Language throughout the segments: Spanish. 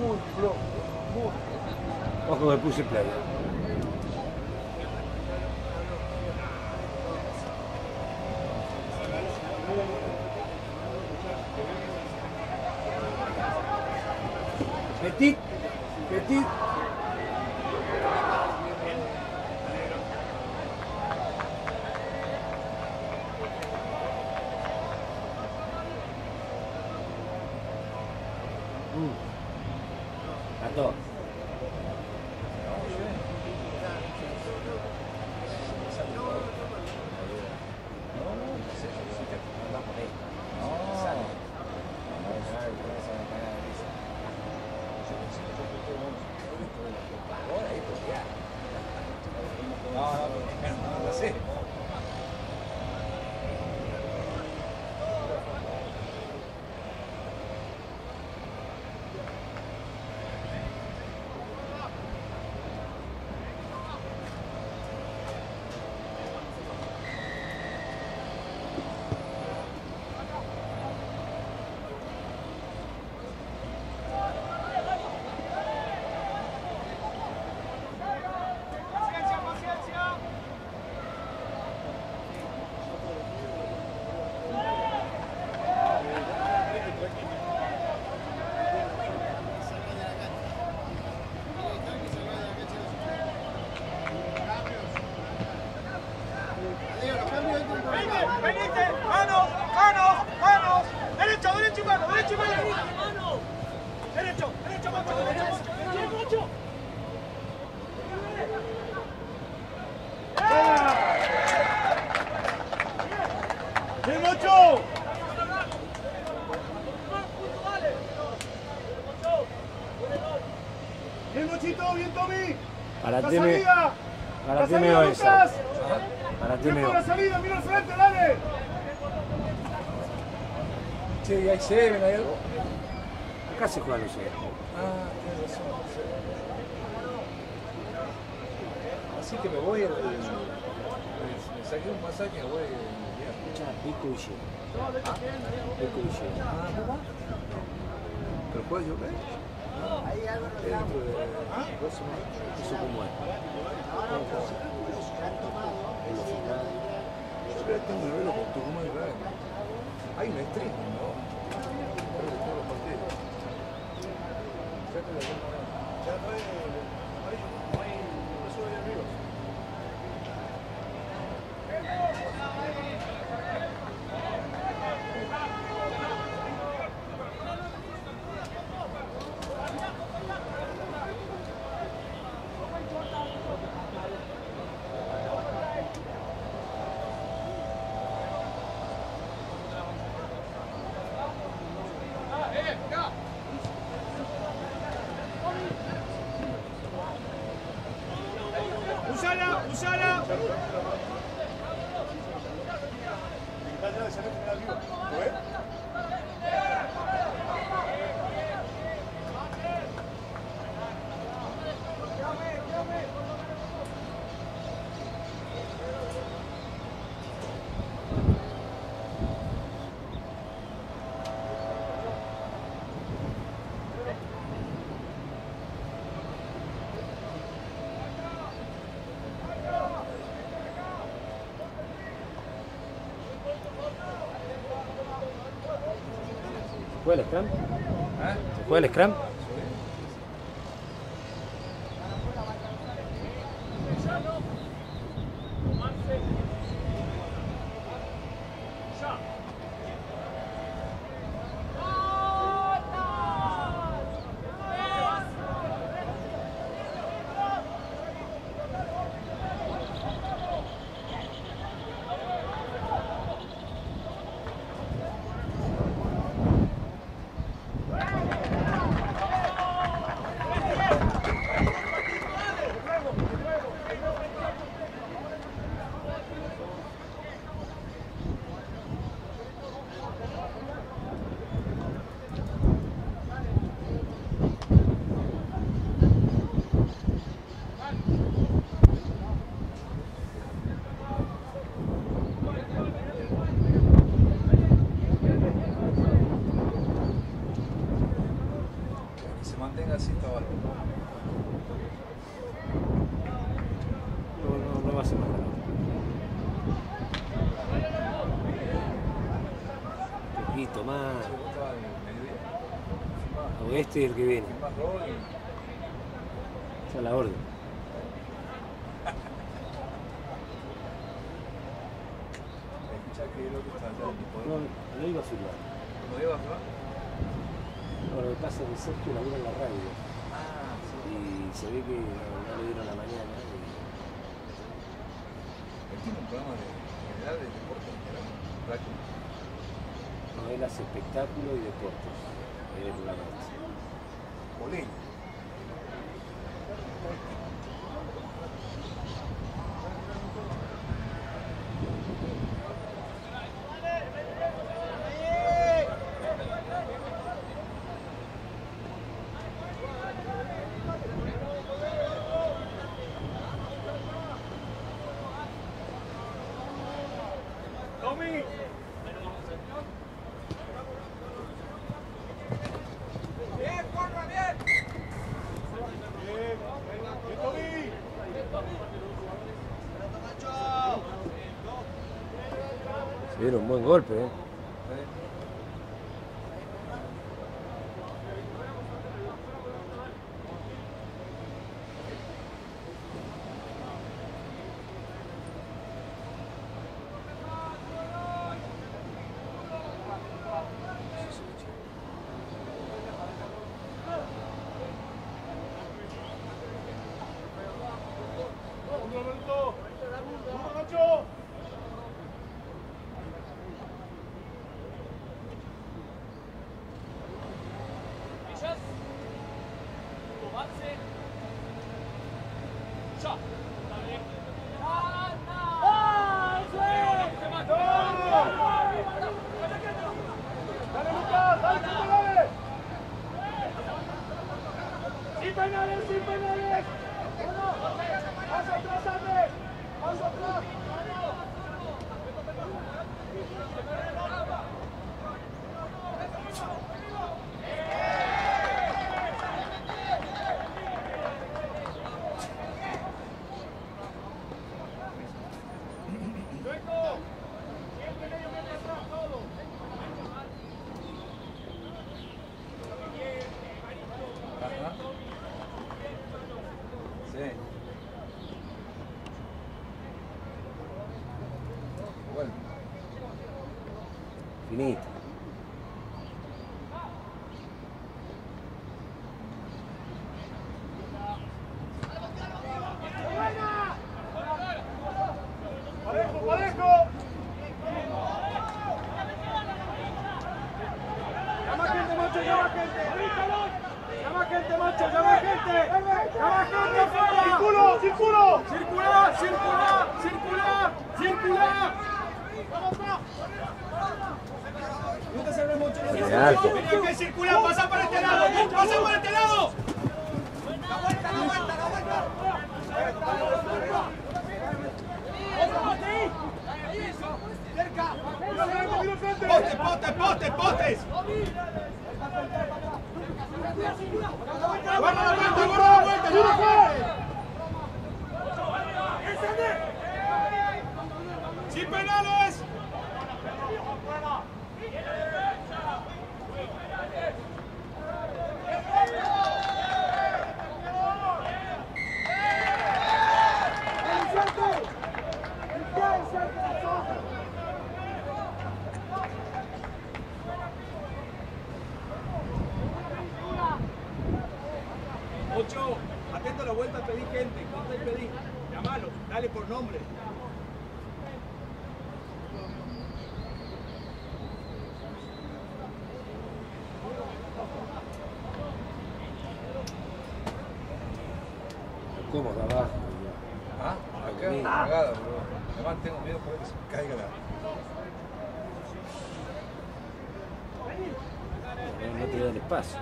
muy flojo, muy. Ojo que puse play. Petit, petit. Ató. No sé. Venite, manos, manos, manos. Derecho, derecho y mano, derecho y mano. Derecho, derecho, macho, derecho, macho. ¡Bien, macho! ¡Bien, Mochito! ¡Bien, Tommy! Para ¡La ti salida! para ¡La ti me salida, voy Lucas! Para ti ¡Tiempo me de la salida! ¡Mira al frente, dale! Che, ¿y hay Seven, hay algo? Acá se juega los seis. Ah, tienes razón. Así que me voy me saqué un pasaje y me voy Pico y lleno. Pico y lleno. ¿Pero puedes llover? Dentro de 2 semanas. Eso como es. Yo creo que tengo que verlo con Tucumán y Rugby. Hay un streaming, ¿no? Creo que todos los partidos. Ya trae amarillo. No hay eso de arriba. ¡Usala! ¡Usala! ¿Se juega el scrum? ¿Se juega el scrum? mantenga así está abajo. No va a ser más grave. Un poquito más. Sí, vos estabas en el mediodía. O este y el que viene. Más rol y... Esa es la orden. Escucha que es lo que está allá en mi No, poder. no iba a filmar. ¿No iba a jugar? No, lo que pasa es que Sergio labura en la radio. Ah, sí. Y se ve que no le dieron la mañana. Él tiene un programa de general de deporte en general. Práctico. No, él hace espectáculo y deportes. Él es la noche. Olé. Tommy. Bien, corra, bien. Bien, Tommy. Se dieron un buen golpe, ¿eh? Un momento. Nacho. Dale, Lucas, dale, dale. Sin penales, sin penales. Más atrás, Andrés. Más atrás. Ajá. Sí. Bueno, Finito. Parejo, parejo. Llama gente, macho, llama gente. Llama gente, macho, llama gente. Llama gente afuera. Círculo, círculo. Circula, circula, circula, circula. No te salves mucho. De alto. Tenía que circular, pasa por este lado. Pasa por este lado. La vuelta, la vuelta, la vuelta. Cerca. Postes, postes, postes, postes. Guarda la vuelta, guarda la vuelta. Sin penales. Ocho, atento a la vuelta, pedí gente. ¿Cuánto hay pedí? Llámalo, dale por nombre. Cómodo abajo. ah, acá es cagada, bro. Además tengo miedo por que se me caiga la... No te dan espacio.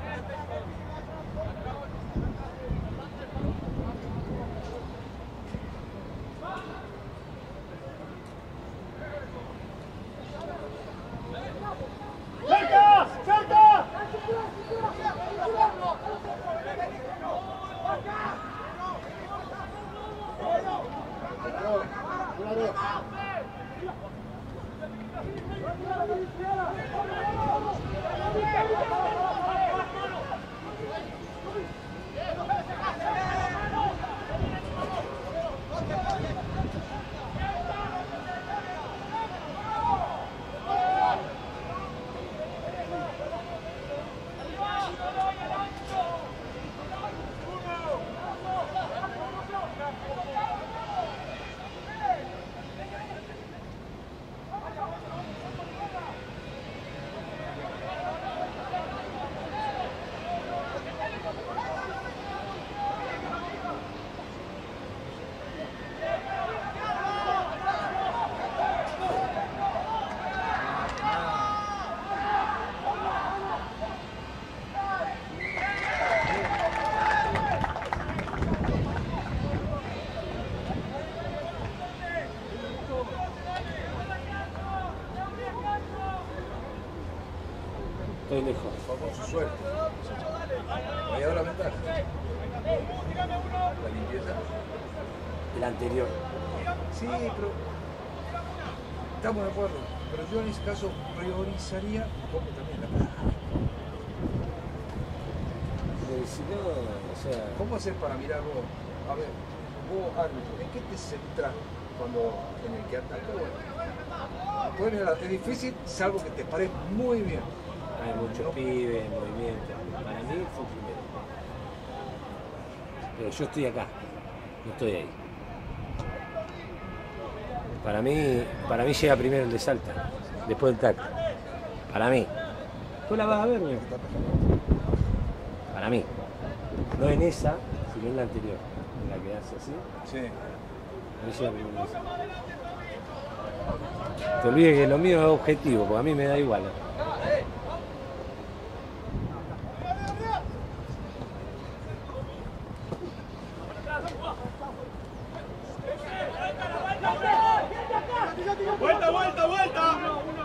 ¡Cerca! ¡Cerca! estoy lejos. Famoso suerte. Ahí ahora la ventaja. La limpieza. El anterior. Sí, pero estamos de acuerdo. Pero yo en ese caso priorizaría un poco también la plata. Si no, o sea... ¿Cómo hacer para mirar vos? A ver, vos árbitro, ¿en qué te centras cuando en el que ataca? Bueno, es difícil, salvo que te pares muy bien. Hay muchos pibes en movimiento. Para mí fue primero. Pero yo estoy acá, no estoy ahí. Para mí llega primero el de Salta, después el tackle. Para mí. Tú la vas a ver, ¿no? Para mí. No en esa, sino en la anterior. En la que hace así. Sí. A mí llega primero esa. Te olvides que lo mío es objetivo, porque a mí me da igual. Vuelta, vuelta, vuelta.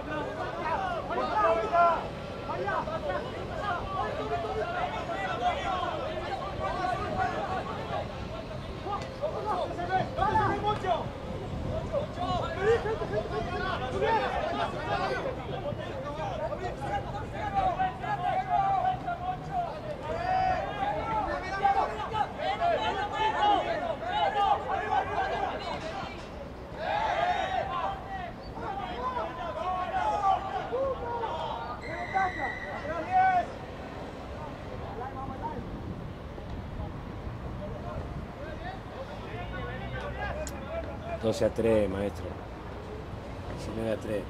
Doce a 3, maestro. 19 a 3.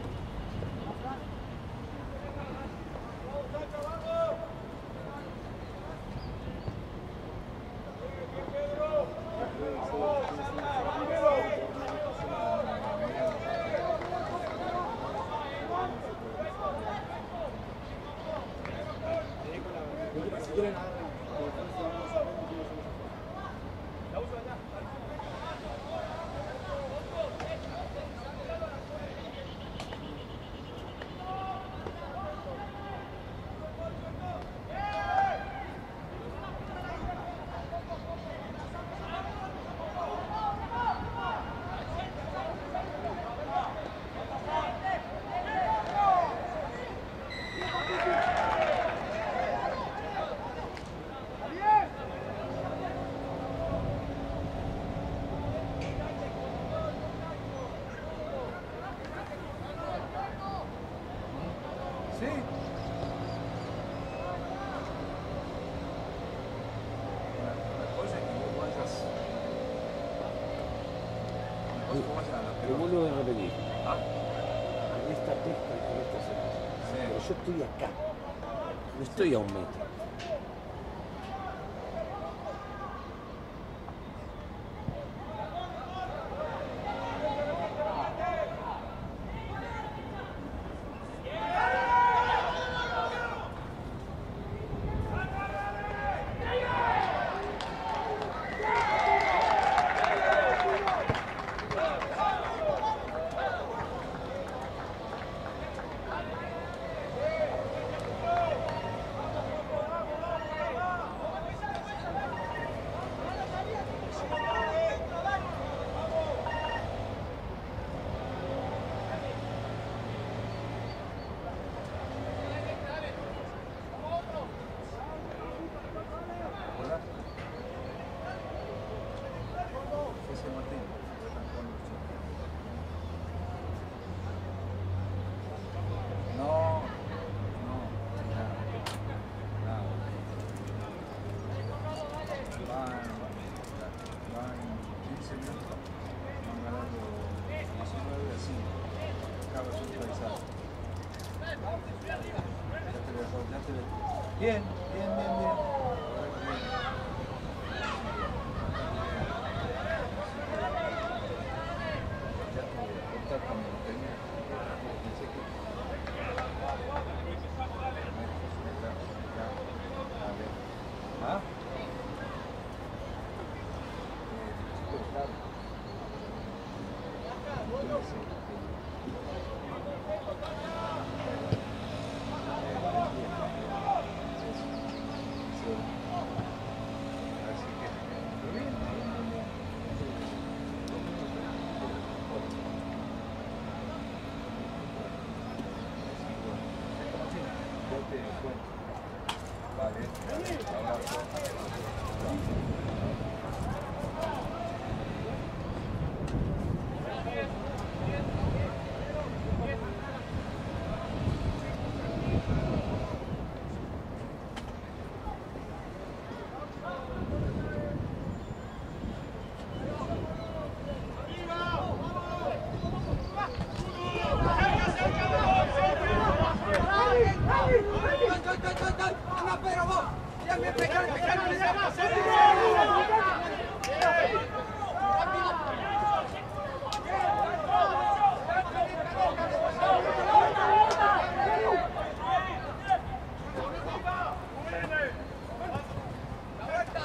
Sí. La cosa es que vos vayas. Una cosa es que vos vayas a la Lo pelota. vuelvo a repetir. Ah, En esta pesca, en esta secuencia. sí. Pero yo estoy acá. No estoy a un metro. ¿Verdad? Ese Martín. No, no, nada. Nada. Van 15 minutos, van ganando 19 a 5. Acaba de finalizar. Ya te veo. Bien, bien, bien, bien. Ya tuve contacto con el técnico. Pensé que ¿ah?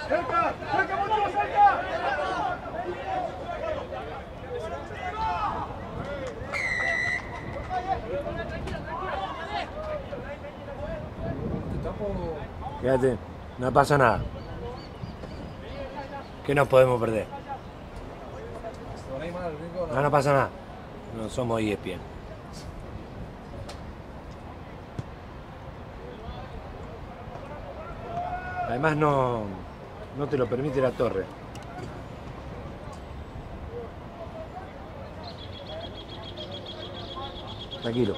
Cerca, cerca, mucho, cerca. Quédate, no pasa nada. ¿Qué nos podemos perder? No, no pasa nada. No somos ESPN. Además no te lo permite la torre. Tranquilo.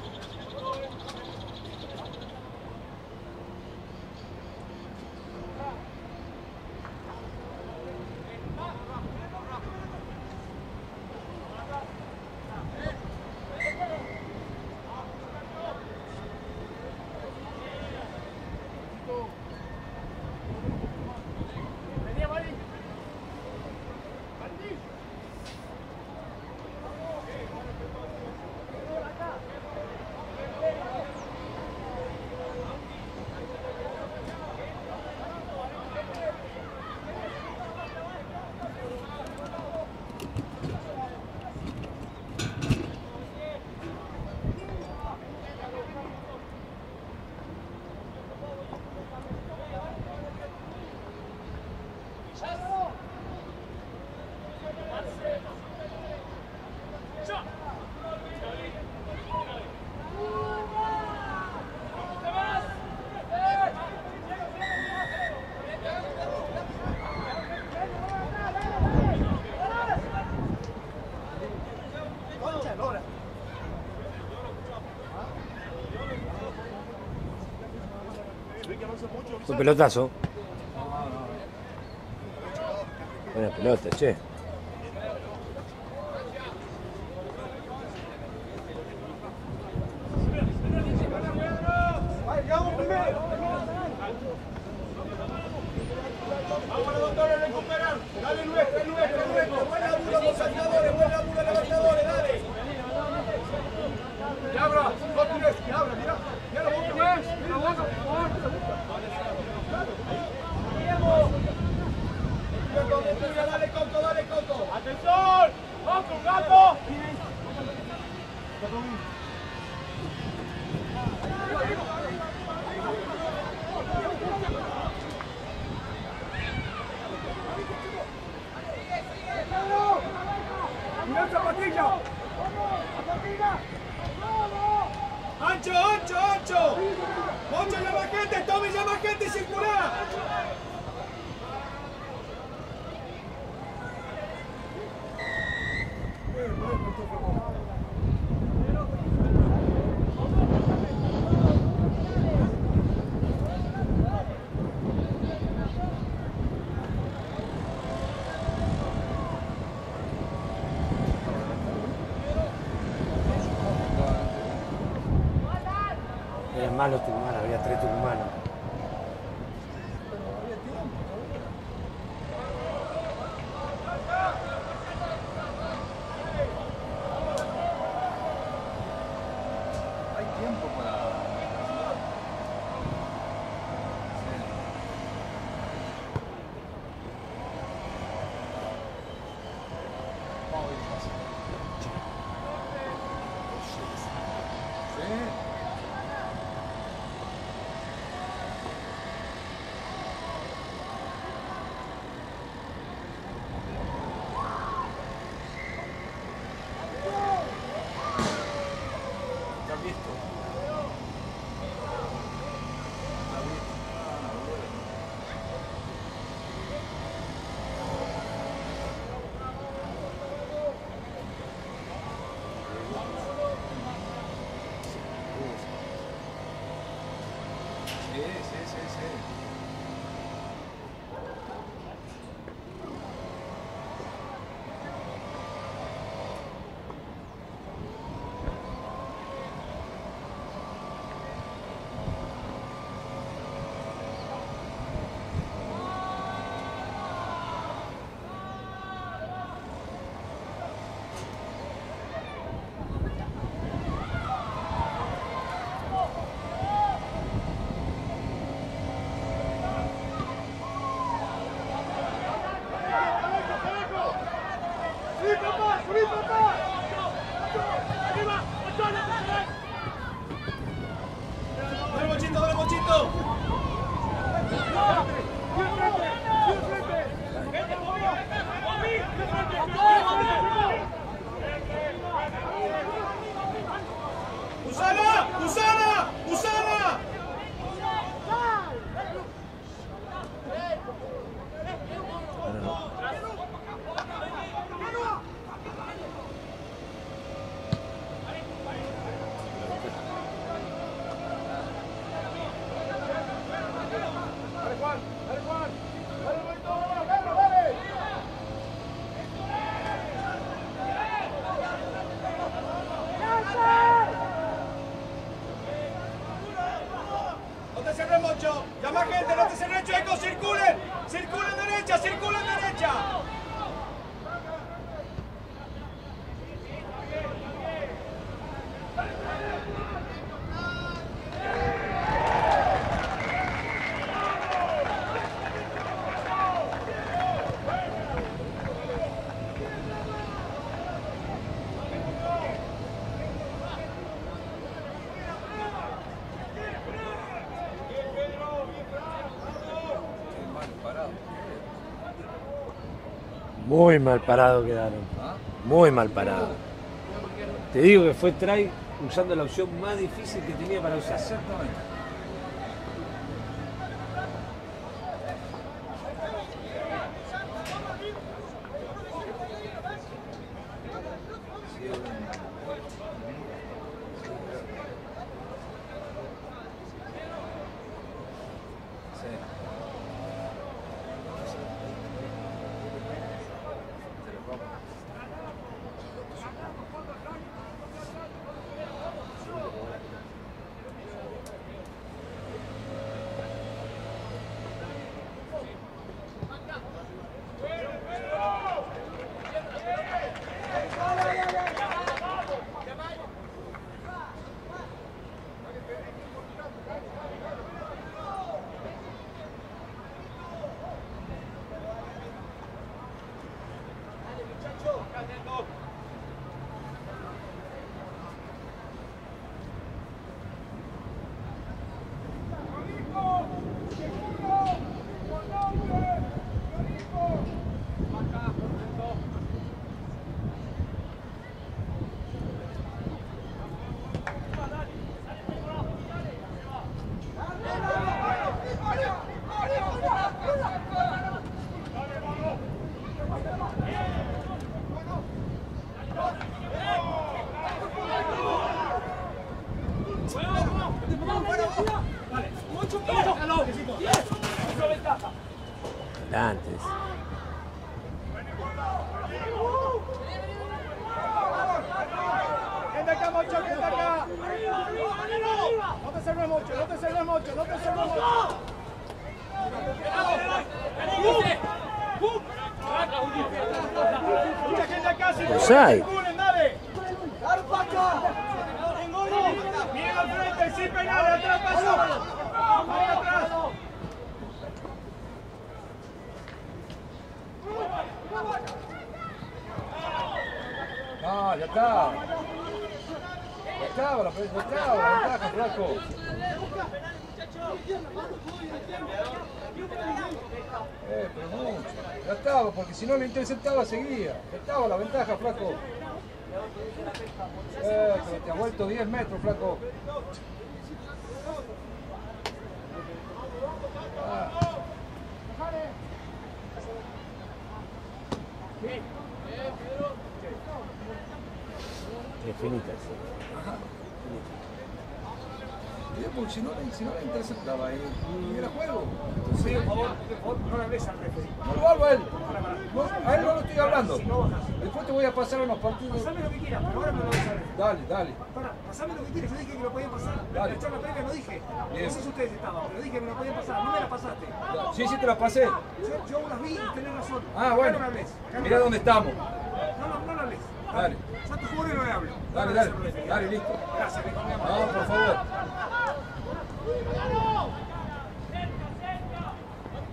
Un pelotazo. Buena pelota, che. Vamos, doctor, a recuperar. Dale, nuestro. Buen laburo, los saltadores, buen laburo, levantadores, dale. Y abra, no tires, y abra, mira. Mira la boca, mira la boca, por favor. Dale, Coco. ¡Atención! ¡Coco, un gato! ¡Mira el zapatilla! ¡Ancho! ¡Moncho, llama gente! ¡Tommy, llama gente! ¡Circular! Eran malos tucumanos, había 3 tucumanos. Hay tiempo para... Sí. Dale Mochito, dale Mochito. ¡Usana! ¡Usana! ¡Usana! No te cerres, Mocho. Llama gente, no te cerres, Chueco. Circulen. Circulen derecha, circulen derecha. Muy mal parado quedaron. Muy mal parado. Te digo que fue try usando la opción más difícil que tenía para usar. Exactamente. Antes. Gente acá, Mocho, gente acá. No te cerres, Mocho, no te cerres, Mocho, no te cerres, Mocho. Mucha gente acá, circulen, dale. Dale para acá. Miren al frente, sin peinar, atrás, paso. Ahí atrás. No, ya está. Ya estaba la ventaja, flaco. Pero mucho. Ya estaba, porque si no le interceptaba seguía. Ya estaba la ventaja, flaco. Pero te ha vuelto 10 metros, flaco. Finitas. Porque si no le interceptaba ahí, era juego. Sí, por favor, no le hables al referee. No lo hago a él. No, a él no lo estoy hablando. Después te voy a pasar unos partidos. Pasame lo que quieras, pero ahora me lo vas a ver. Dale, dale. Pasame lo que quieras, yo dije que lo podían pasar. Dale. En la charla previa no dije. Bien. No sé si ustedes estaban, pero dije que me lo podían pasar. No me la pasaste. Sí, sí te la pasé. Yo las vi y tenés razón. Ah, bueno. Acá no me hables. Mirá dónde estamos. No le hables. Dale. Ya te juro que no le hablo. Dale, listo. Gracias, mi amor. No, por favor.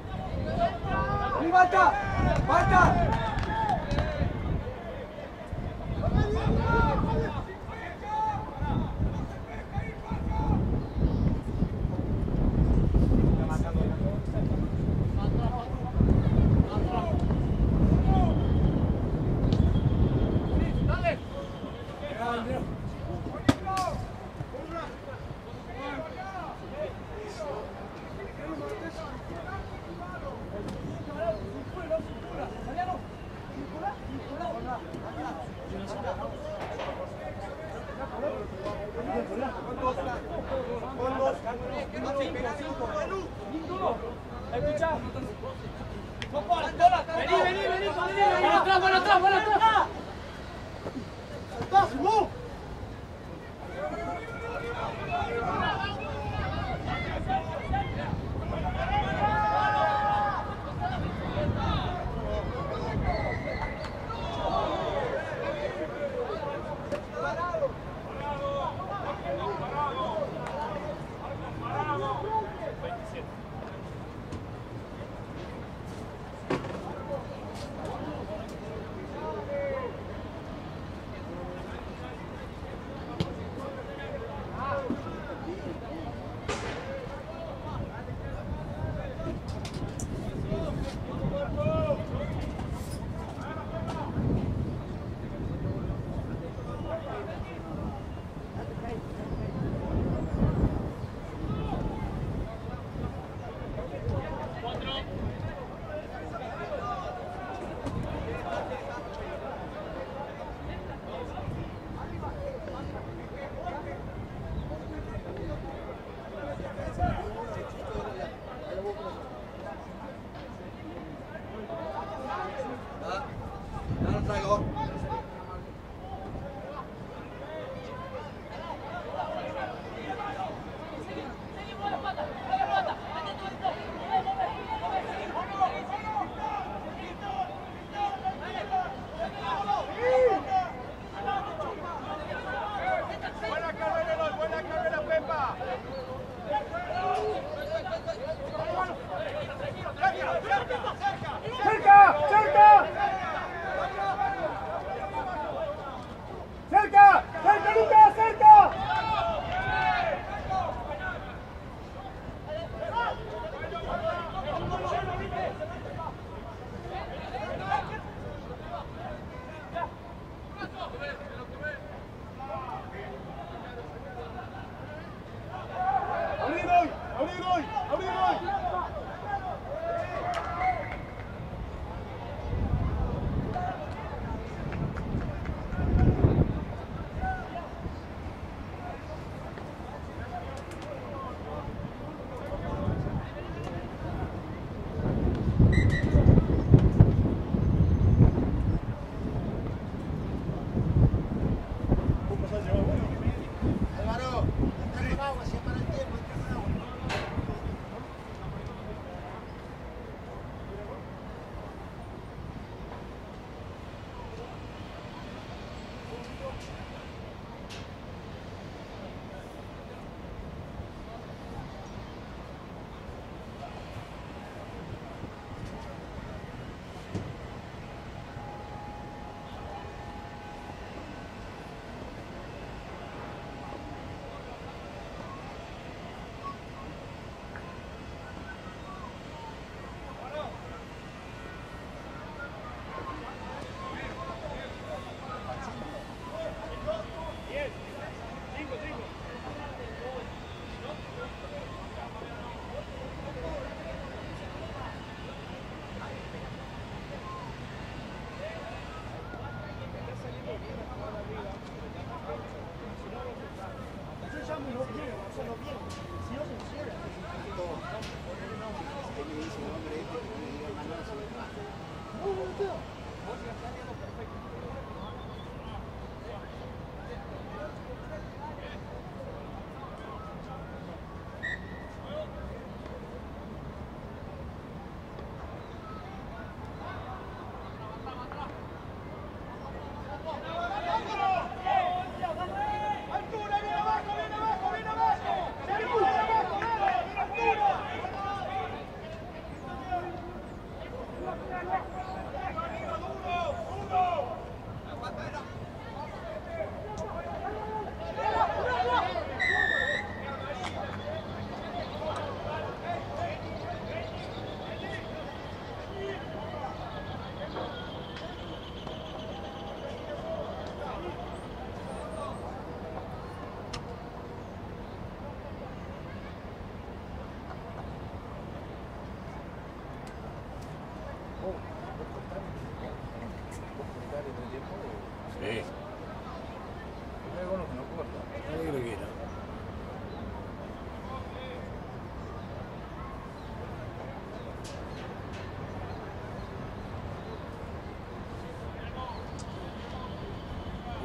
¡Falta! ¡Falta!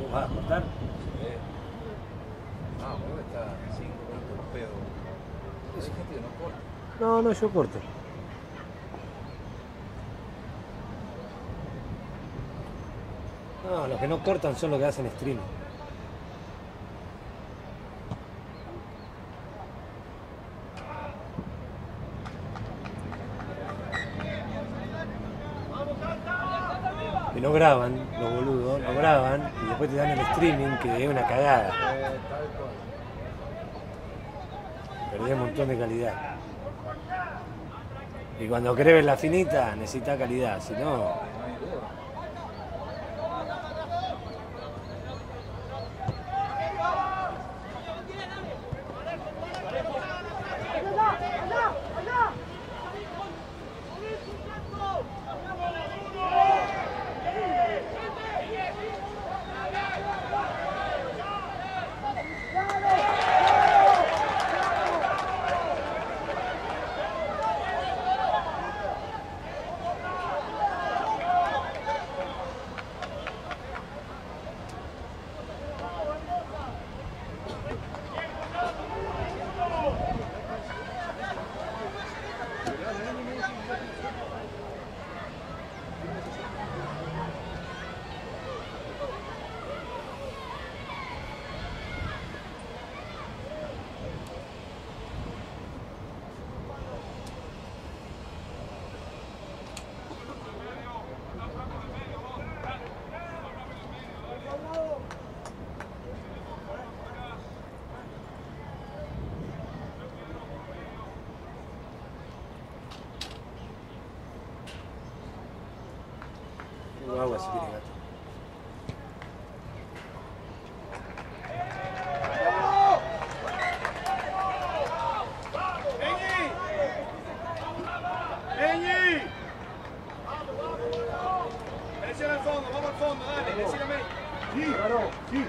¿Vos vas a cortar? Ah, vos está 5 minutos pedo. Hay gente que no corta. No, no, yo corto. No, los que no cortan son los que hacen streaming. Que no graban, los boludos, no graban y después te dan el streaming que es una cagada. Tal cual. Perdés un montón de calidad. Y cuando querés ver la finita, necesita calidad, si no. No hay duda. Tengo agua si quieres, gato. Presiona al fondo, vamos al fondo, dale, decíame. Sí, claro, sí.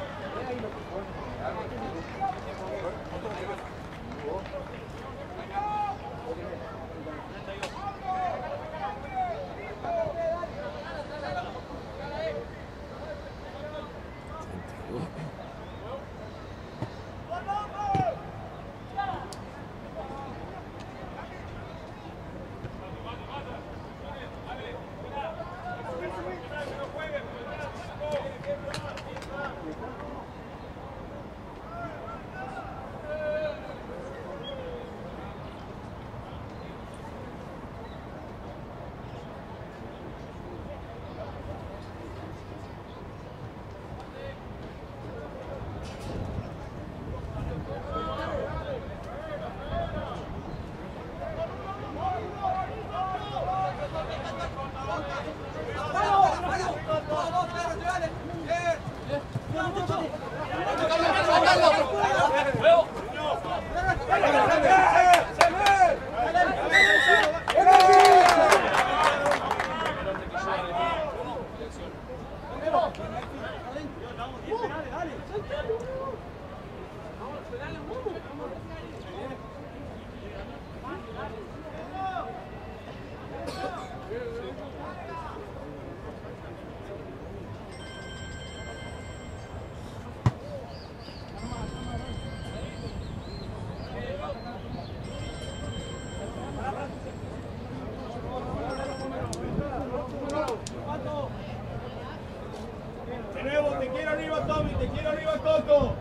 De nuevo, te quiero arriba, Tommy, te quiero arriba, Coco.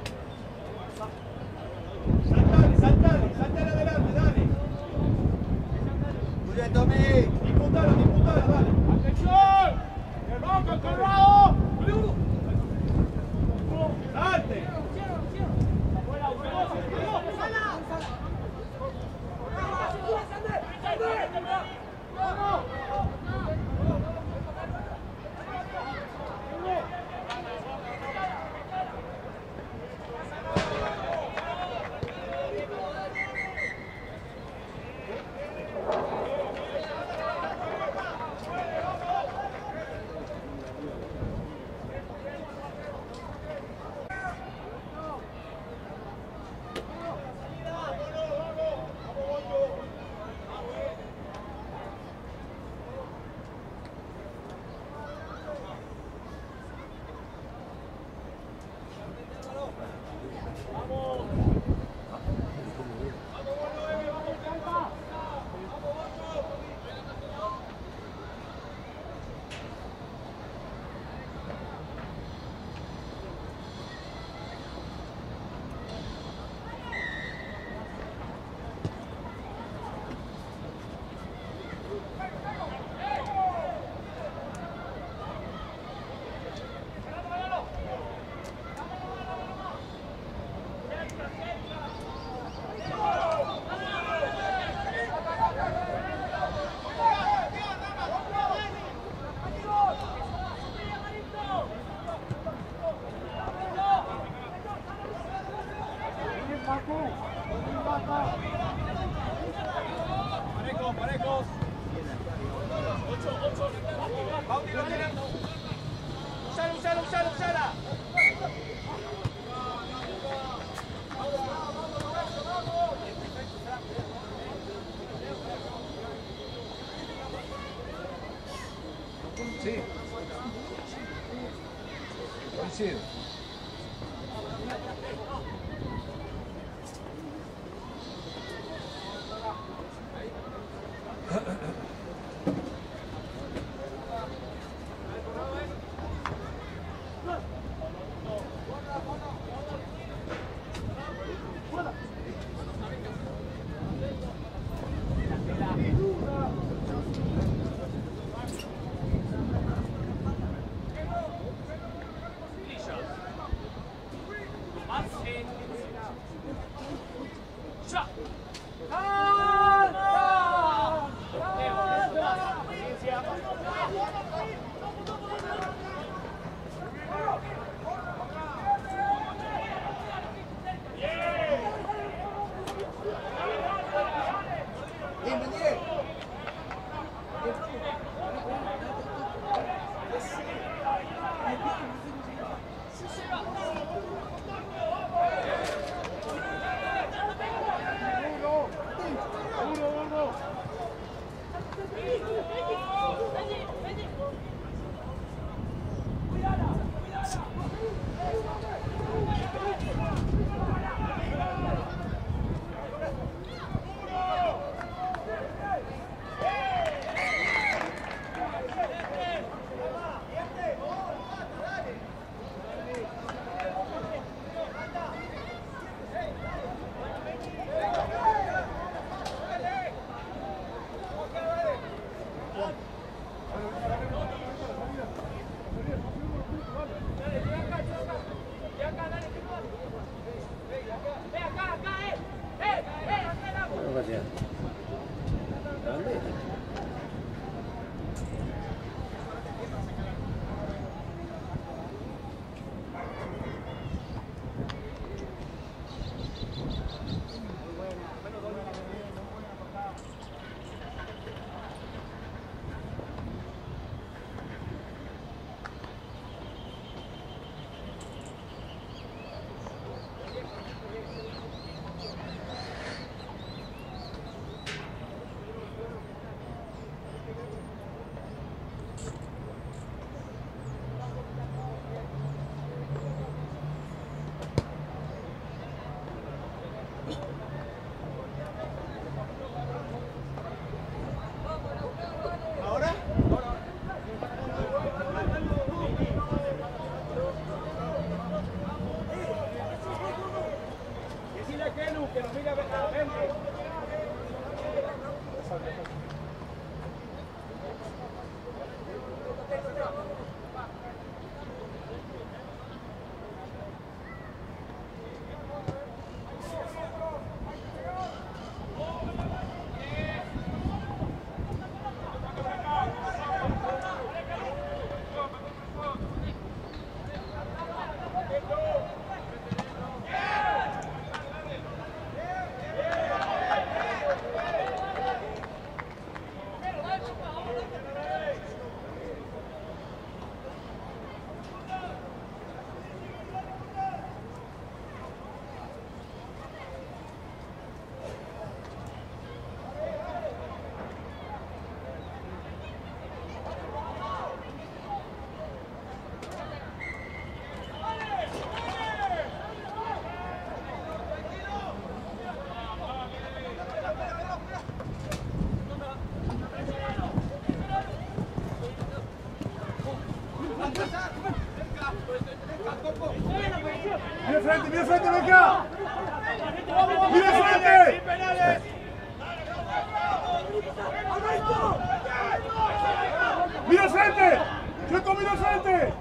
Saltale adelante, dale. Muy bien, Tommy. Disputala, dale. ¡Atención! ¡Vamos, Colorado! ¡Salte! Sí. Coincido. ¡Mira frente, venga! ¡Mira frente! ¡Mira frente! ¡Chueco, mira frente!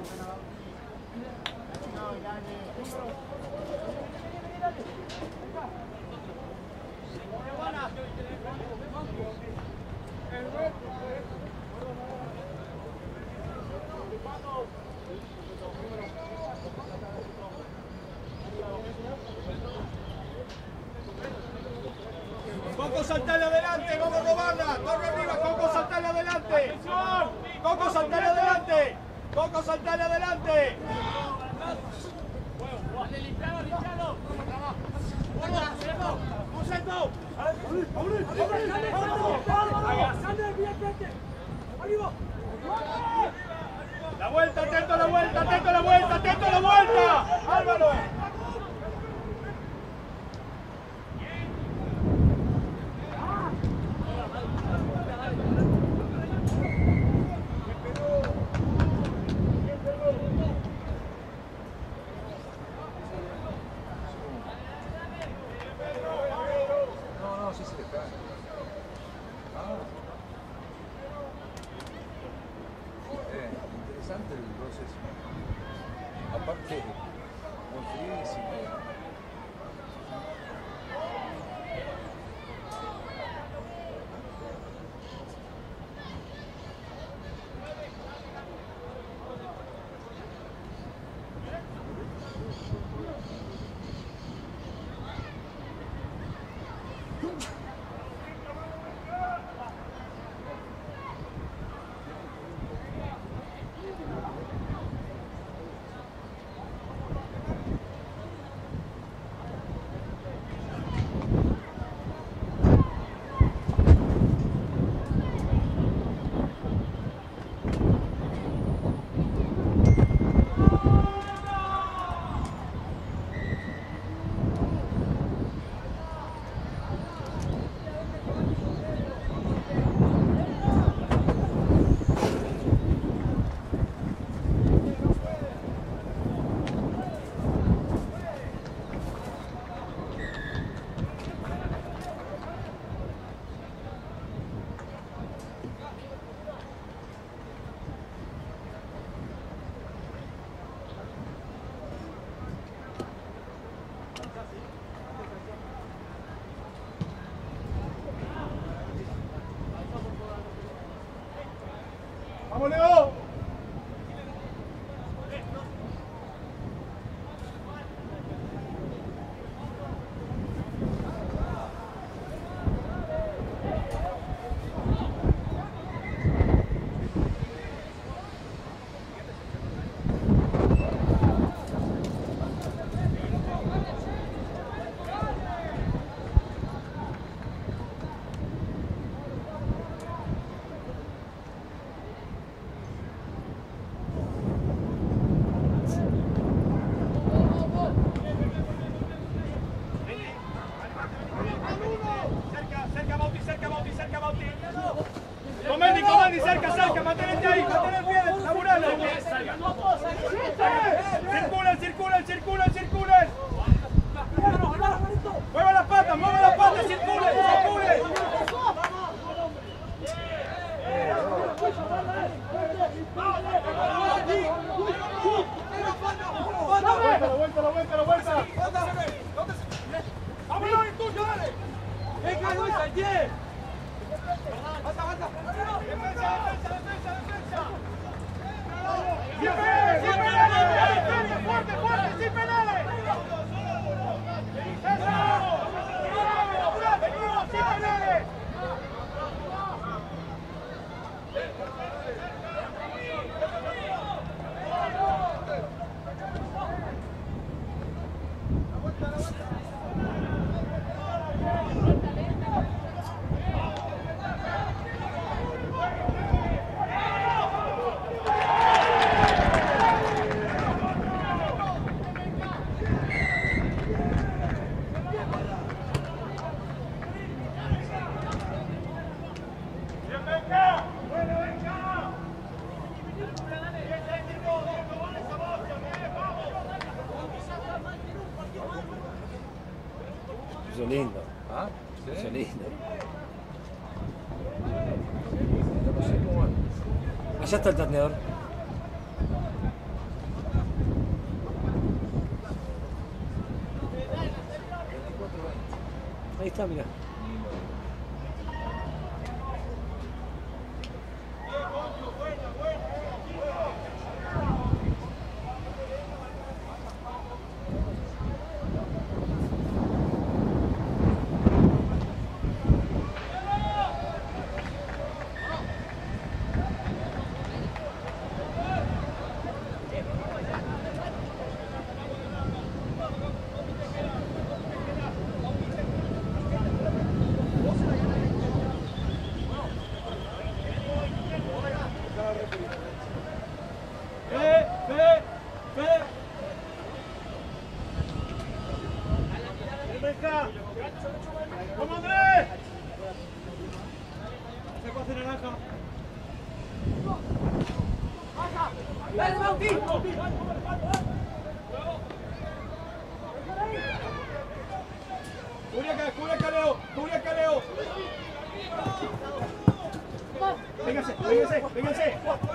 Coco, saltale adelante, vamos a robarla. Torre arriba, Coco, saltale adelante. Coco, saltale adelante. Coco, saltale adelante. La vuelta, atento a la vuelta, atento a la vuelta, atento a la vuelta. Álvaro. Interesante el proceso. Aparte, buenísimo. ¡Vamos, Leo! Cerca, manténete ahí, mantén el pie, laburalo. Circulen. Mueva las patas, circulen. La vuelta. ¡Vámonos, Intuyo, dale! ¡Venga, Luis, al 10! ¡Avanza! ¡Defensa! ¡Fuerte! ¡Sin penales! ¡Venimos, sin penales! Eso lindo. ¿Ah? ¿Sí? Eso lindo. No sé cómo. Allá está el tanteador. está, mirá. ¡Vamos, Andrés! ¡Se pase naranja! ¡Dale, Bauti! ¡Cubre acá, Leo! ¡Cubre acá, Leo! ¡Vénganse! ¡Vénganse! ¡Vénganse!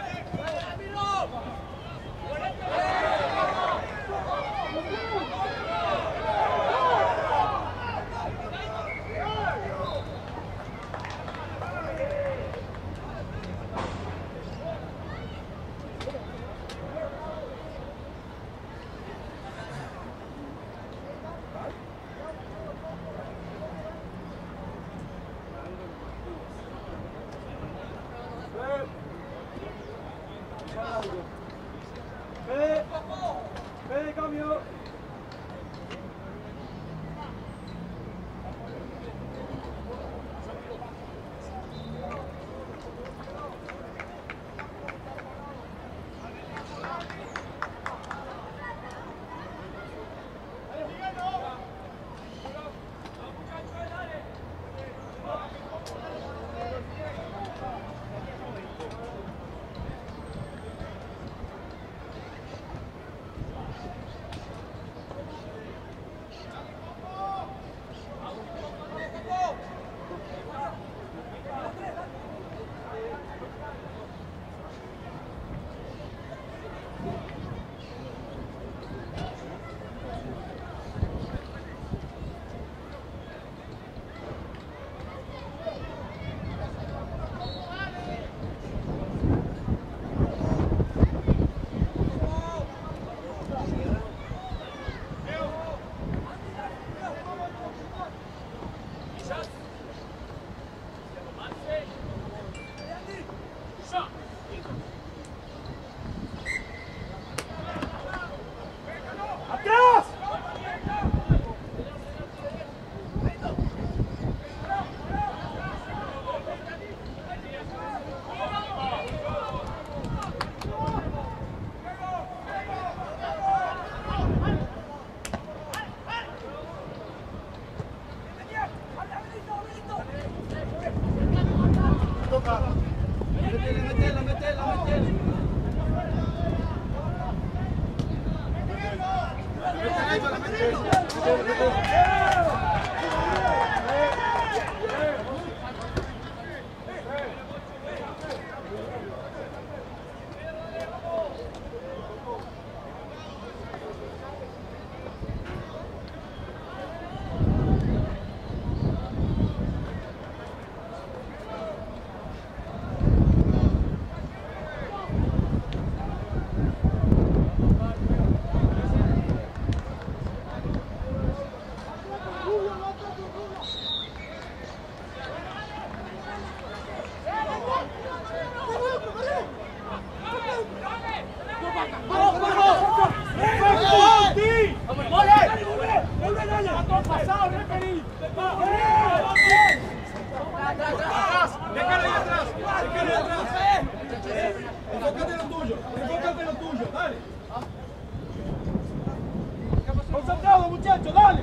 ¡Ve, cambio! ¡Concentrado, muchachos! ¡Dale!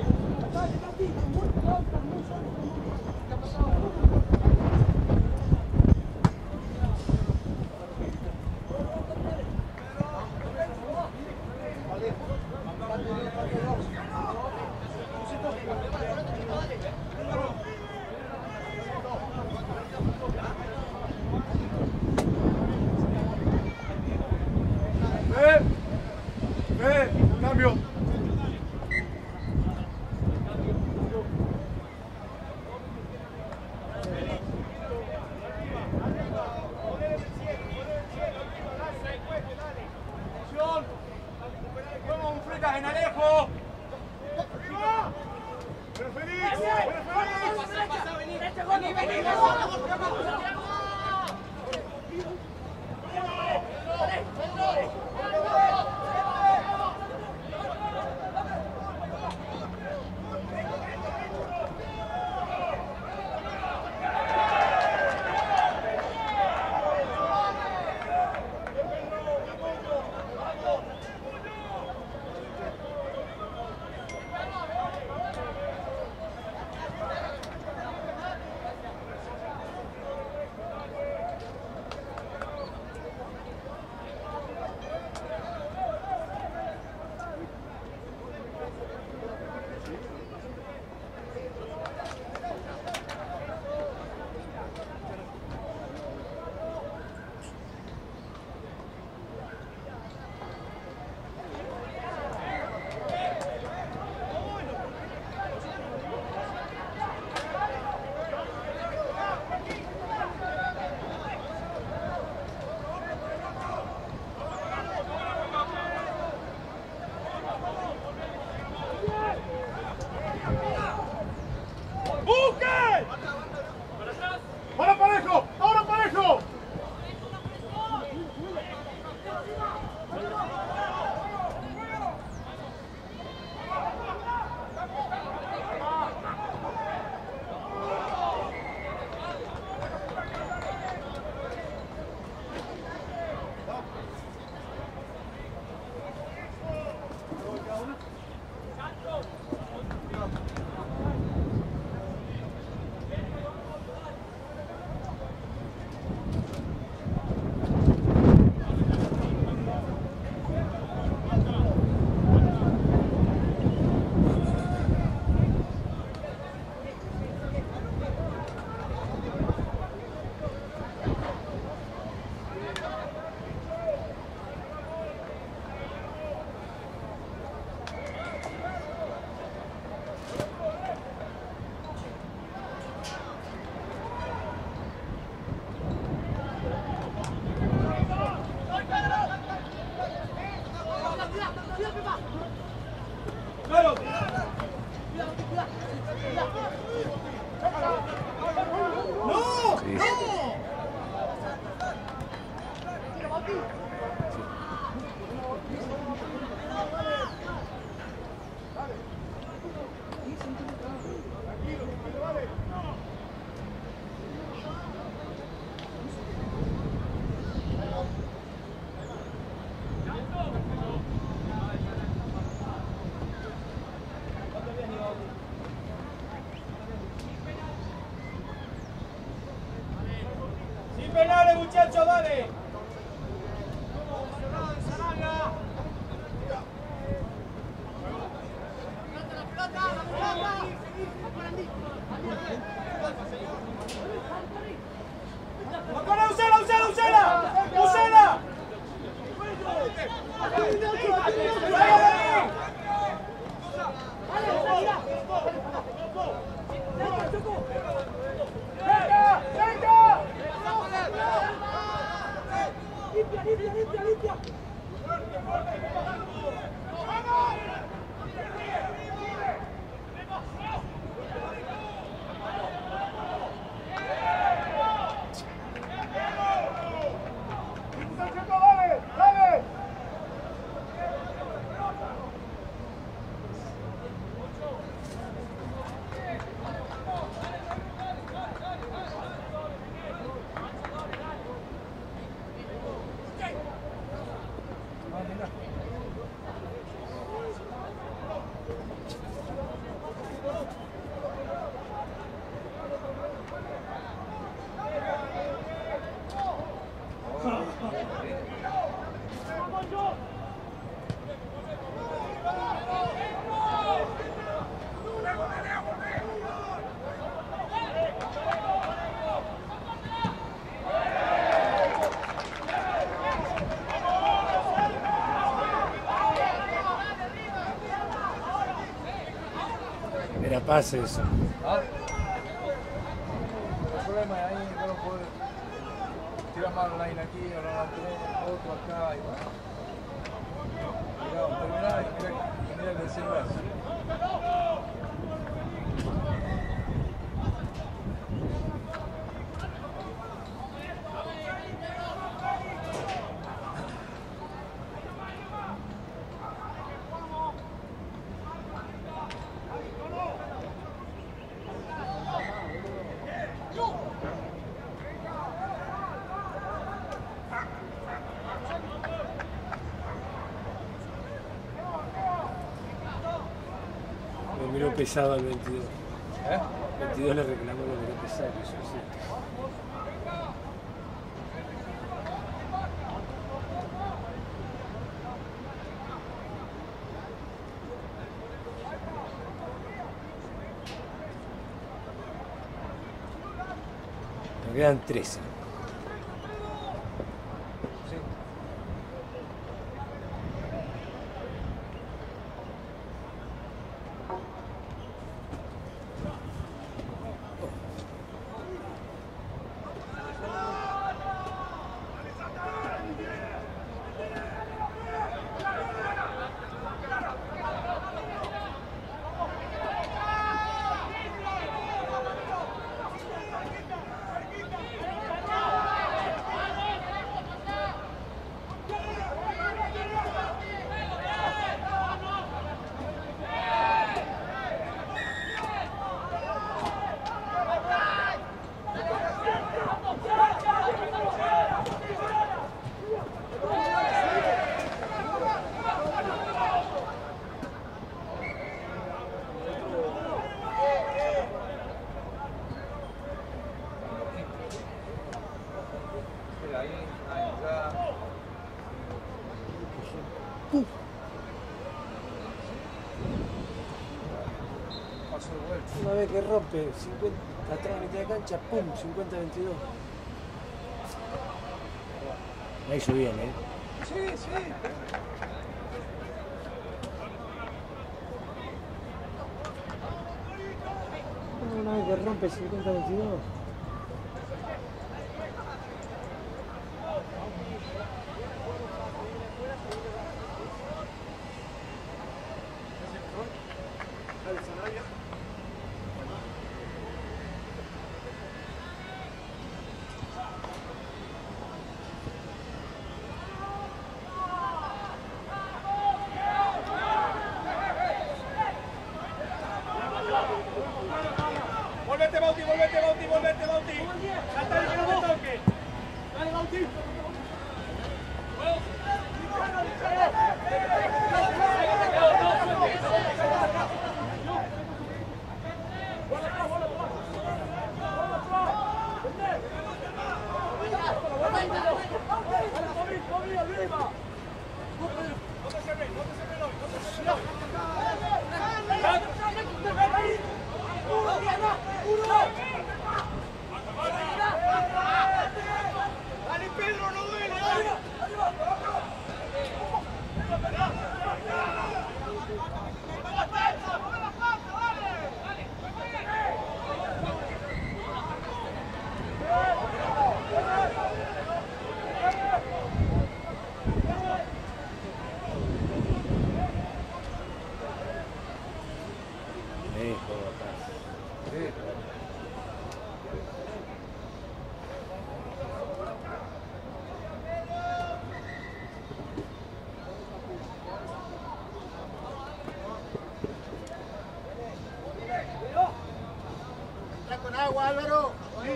Cambio. vueltas en Alejo. Penales, muchachos, dale. ¡Usala! Limpia. Dale. Era pase eso. ¿Ah? El problema es ahí, no lo puedo tirar más line aquí, ahora otro acá y bueno. Mirá, terminar y mirá. quedó pesado al 22. ¿Eh? 22 le reclamó lo que quedó pesado, que eso sí. Nos quedan 13. Sí. Una vez que rompe 50 atrás de mitad de cancha, ¡pum! 50-22. La hizo bien, ¿eh? Sí, sí. Una vez que rompe 50-22. Volvete, Bauti, volvete, Bauti, volvete, Bauti. Salta y que no te toque. Dale, Bauti. Dale, Pedro, no duele. Con agua, Álvaro.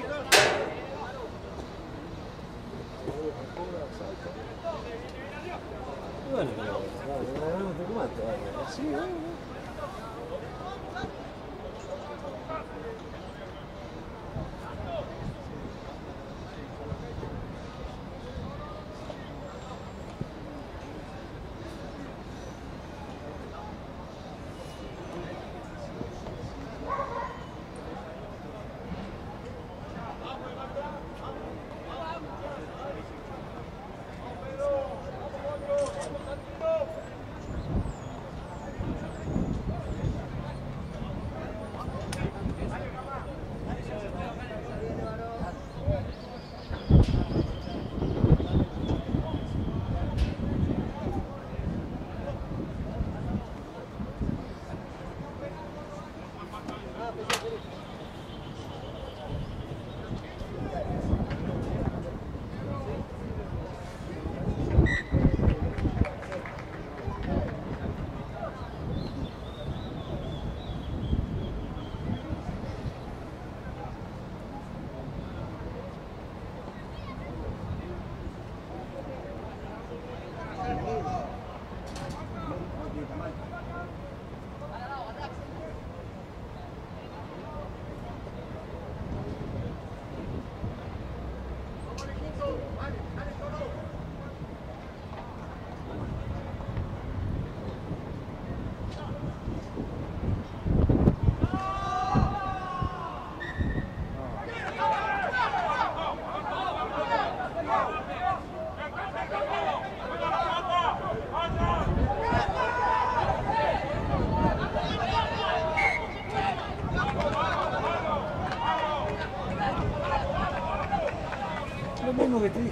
Bueno, pero ganamos de cuánto, así, bueno.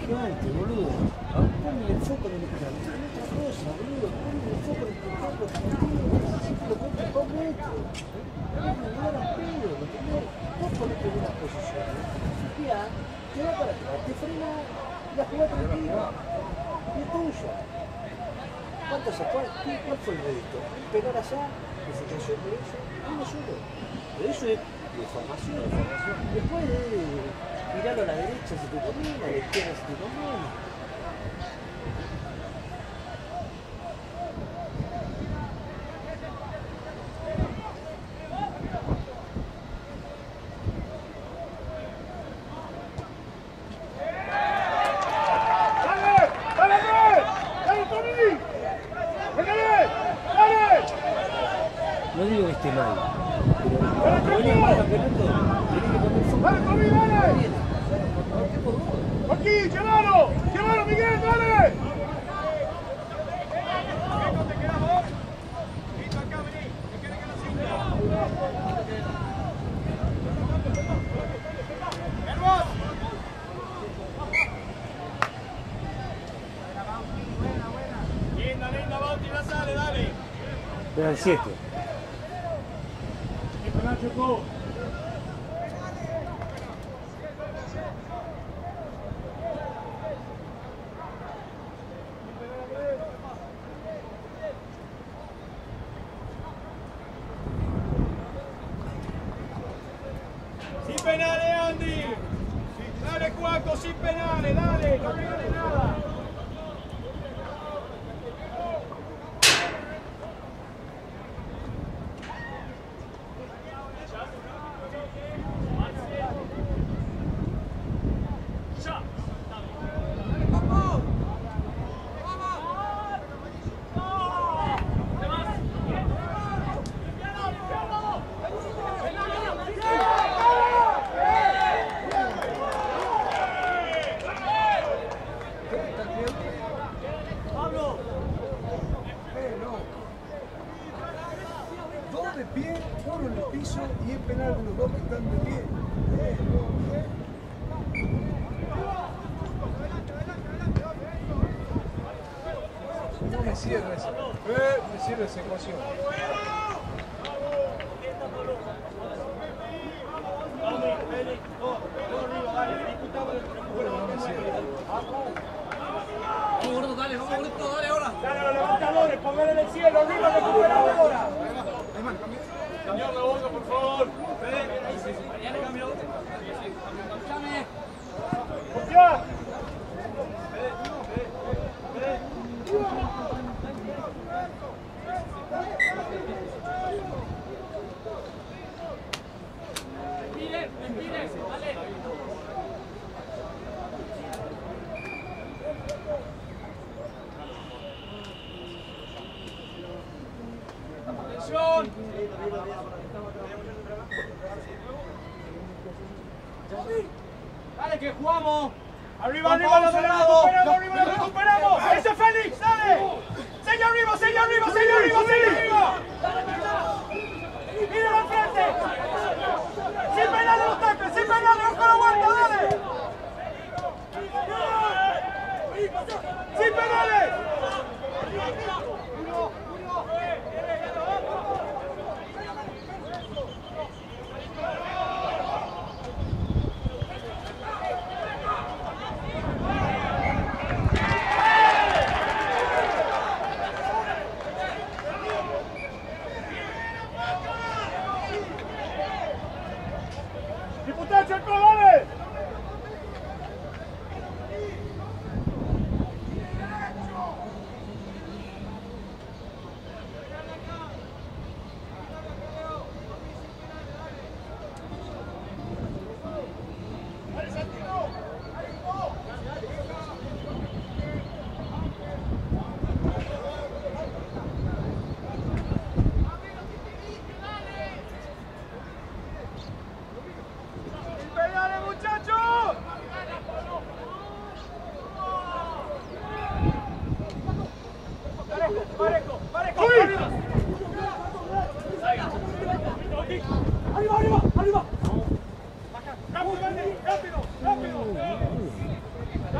gigante, boludo. Ponle el foco en otra cosa, boludo. Ponle el foco en el campo argentino. Necesito lo cuento 2 metros. No me lugar a pedo, ¿me entendés? Vos ponete en una posición. Fijá, te va para atrás, te frena y la jugada tranquila. Y es tuya. ¿Cuál fue el rédito? Pegar allá, que se cayó por eso, uno solo. Pero eso es de formación. Después de tirarlo a la derecha si te conviene, a la izquierda si te conviene. No digo que esté mal, pero cuando venís para el campeonato, tenés que poner foco. ¡Dale, Tommy, dale! ¡Aquí, llévalo! ¡Llévalo, Miguel, dale! Linda, Bauti, la sale, dale. Vean 7. Sin penales, Andy. Dale, Cuaco, sin penales, dale. No regales nada. Dos de pie, uno en el piso y es penal de los dos que están de pie. No me cierra esa. Me cierra esa ecuación. Vamos, dale ahora. Dale a los levantadores, pongan en el cielo, arriba, recuperamos ahora. Señor, la boca, por favor. ¡Ya! ¡Atención! Dale, que jugamos. Arriba, lo recuperamos. Ese es Félix, dale. Sigue arriba. Mira al frente. Sin penales los tacles, sin penales, ojo la vuelta, dale. Sin penales. Diputado Chaco, dale. ¡Rápido!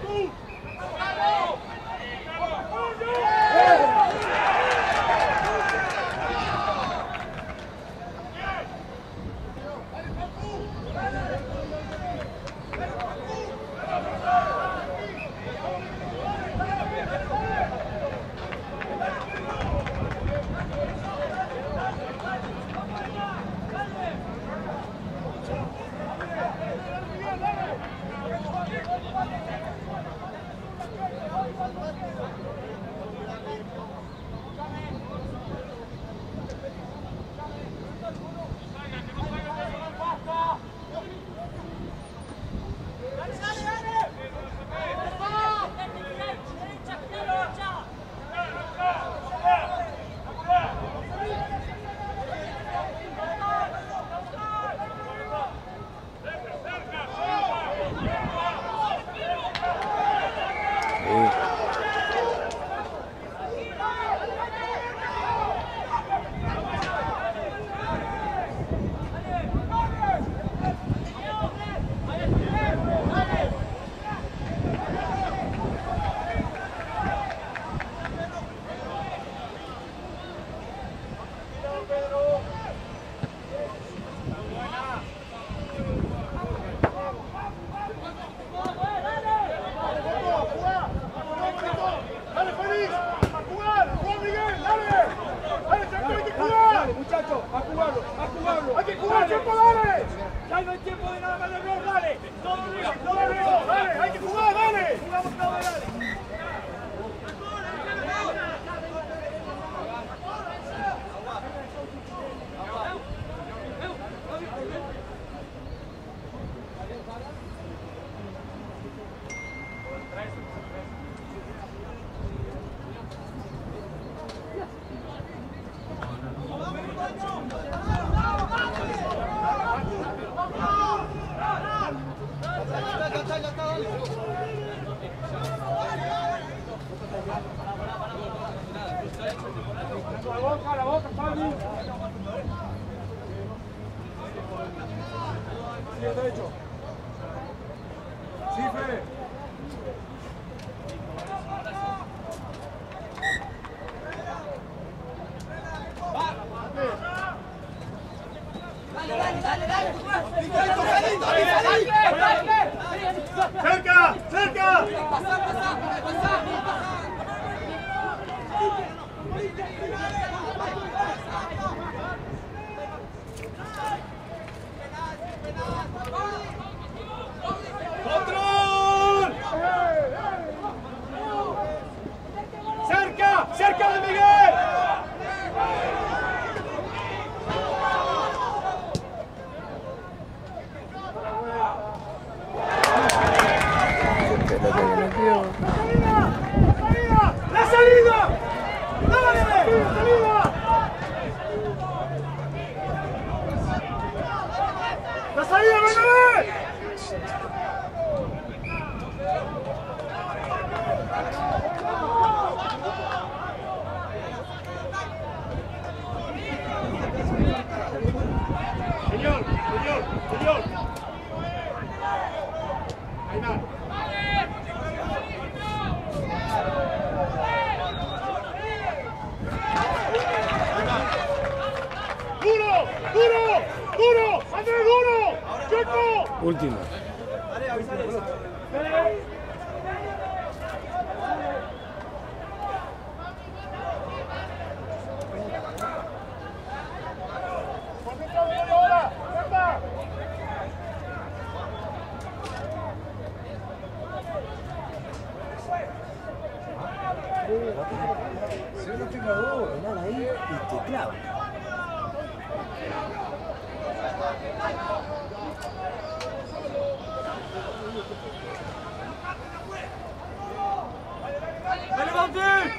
La boca, Fabi. Sí, derecho. Sí, Fede. ¡Cerca! ¡Cerca! ¡Control! ¡Cerca! ¡Cerca de Miguel! ¡La salida! ¡Dale! ¡La salida! ¡La salida, Bernabé! Señor, señor, señor. Ahí va. ¡Duro! ¡Duro! ¡Duro! ¡André, duro! ¡Checo! Último. Si uno tenga dos, Nada ahí y te clava. ¡Dale, Bauti!